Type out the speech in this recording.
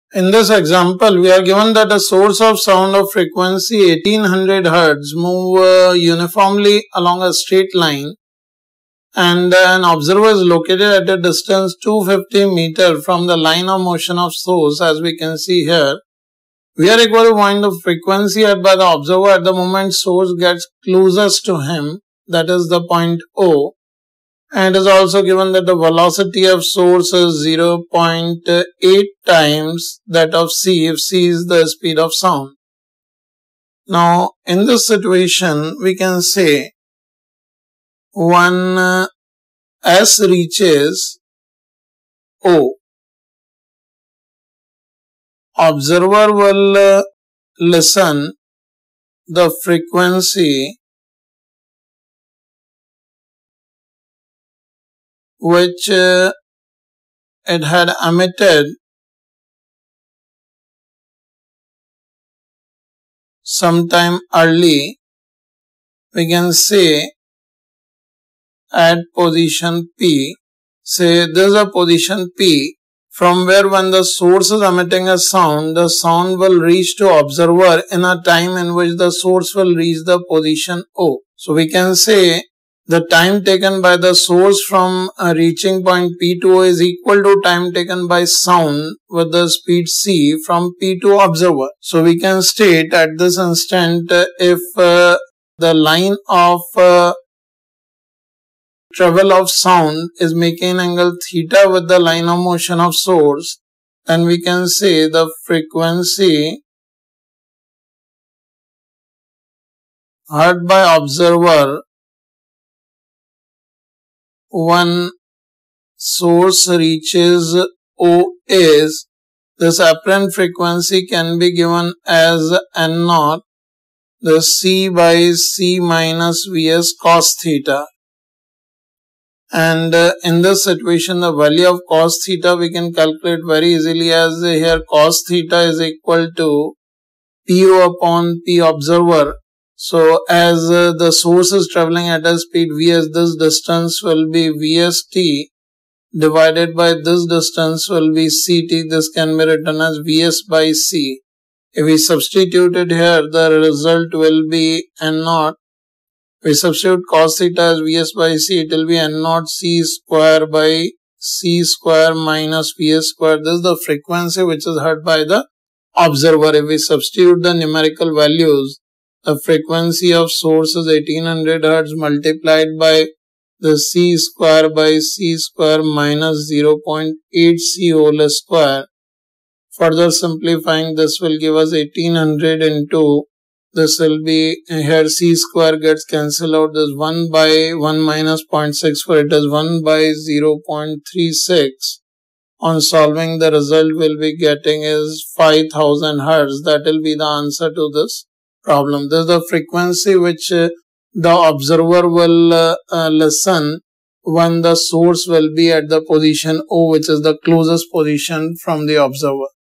In this example, we are given that a source of sound of frequency 1800 Hz move uniformly along a straight line, and an observer is located at a distance 250 meters from the line of motion of source, as we can see here. We are required to find the frequency heard by the observer at the moment source gets closest to him, that is the point O. And it is also given that the velocity of source is 0.8 times that of c, if c is the speed of sound. Now, in this situation, we can say when S reaches O, observer will listen the frequency which it had emitted sometime early, we can say at position P. Say this is a position P, from where when the source is emitting a sound, the sound will reach to observer in a time in which the source will reach the position O. So we can say the time taken by the source from reaching point P to O is equal to time taken by sound with the speed c from P to observer. So we can state at this instant, if the line of travel of sound is making angle theta with the line of motion of source, then we can say the frequency heard by observer when source reaches O is, this apparent frequency can be given as N0, the C by C minus Vs cos theta. And in this situation, the value of cos theta we can calculate very easily, as here cos theta is equal to PO upon P observer. So as the source is traveling at a speed Vs, this distance will be Vst divided by this distance will be Ct. This can be written as Vs by C. If we substitute it here, the result will be N0. We substitute cos theta as Vs by C, it will be N0 C square by C square minus Vs square. This is the frequency which is heard by the observer. If we substitute the numerical values, the frequency of source is 1800 Hz multiplied by the C square by C square minus 0.8 C whole square. Further simplifying, this will give us 1800 into, this will be, here C square gets cancelled out, this 1 by 1 minus 0.64, it is 1 by 0.36. On solving, the result will be getting is 5000 Hz. That will be the answer to this problem. This is the frequency which the observer will listen when the source will be at the position O, which is the closest position from the observer.